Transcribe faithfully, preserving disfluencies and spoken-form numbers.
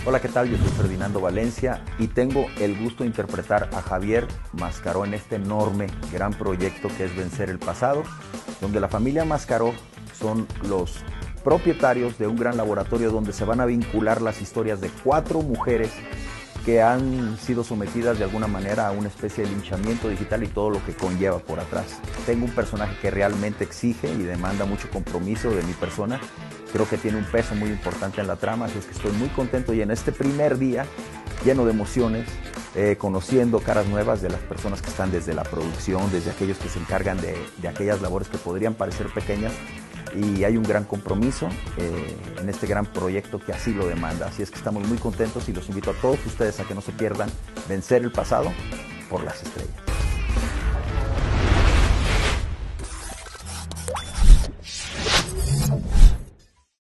Hola, ¿qué tal? Yo soy Ferdinando Valencia y tengo el gusto de interpretar a Javier Mascaró en este enorme, gran proyecto que es Vencer el Pasado, donde la familia Mascaró son los propietarios de un gran laboratorio donde se van a vincular las historias de cuatro mujeres que han sido sometidas de alguna manera a una especie de linchamiento digital y todo lo que conlleva por atrás. Tengo un personaje que realmente exige y demanda mucho compromiso de mi persona. Creo que tiene un peso muy importante en la trama, así es que estoy muy contento y en este primer día, lleno de emociones, eh, conociendo caras nuevas de las personas que están desde la producción, desde aquellos que se encargan de, de aquellas labores que podrían parecer pequeñas, y hay un gran compromiso eh, en este gran proyecto que así lo demanda. Así es que estamos muy contentos y los invito a todos ustedes a que no se pierdan Vencer el Pasado por las Estrellas.